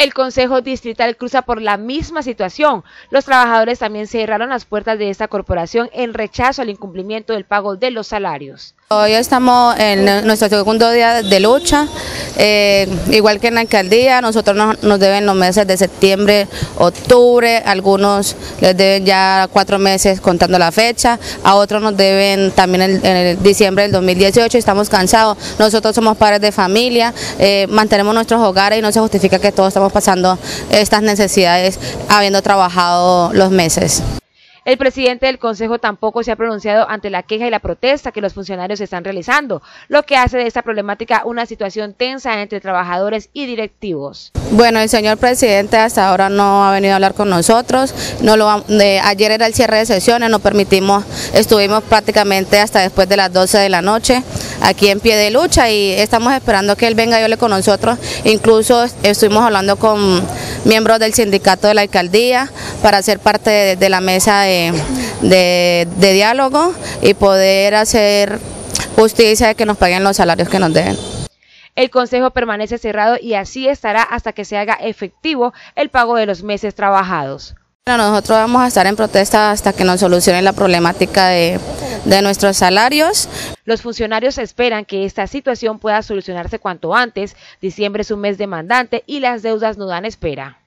El Consejo Distrital cruza por la misma situación. Los trabajadores también cerraron las puertas de esta corporación en rechazo al incumplimiento del pago de los salarios. Hoy estamos en nuestro segundo día de lucha, igual que en la alcaldía. Nosotros nos deben los meses de septiembre, octubre, algunos les deben ya 4 meses contando la fecha, a otros nos deben también en el diciembre del 2018, estamos cansados. Nosotros somos padres de familia, mantenemos nuestros hogares y no se justifica que todos estamos pasando estas necesidades habiendo trabajado los meses. El presidente del Consejo tampoco se ha pronunciado ante la queja y la protesta que los funcionarios están realizando, lo que hace de esta problemática una situación tensa entre trabajadores y directivos. Bueno, el señor presidente hasta ahora no ha venido a hablar con nosotros, ayer era el cierre de sesiones, estuvimos prácticamente hasta después de las 12 de la noche aquí en pie de lucha y estamos esperando que él venga y hable con nosotros. Incluso estuvimos hablando con miembros del sindicato de la alcaldía para ser parte de la mesa de diálogo y poder hacer justicia de que nos paguen los salarios que nos deben. El Consejo permanece cerrado y así estará hasta que se haga efectivo el pago de los meses trabajados. Nosotros vamos a estar en protesta hasta que nos solucionen la problemática de nuestros salarios. Los funcionarios esperan que esta situación pueda solucionarse cuanto antes. Diciembre es un mes demandante y las deudas no dan espera.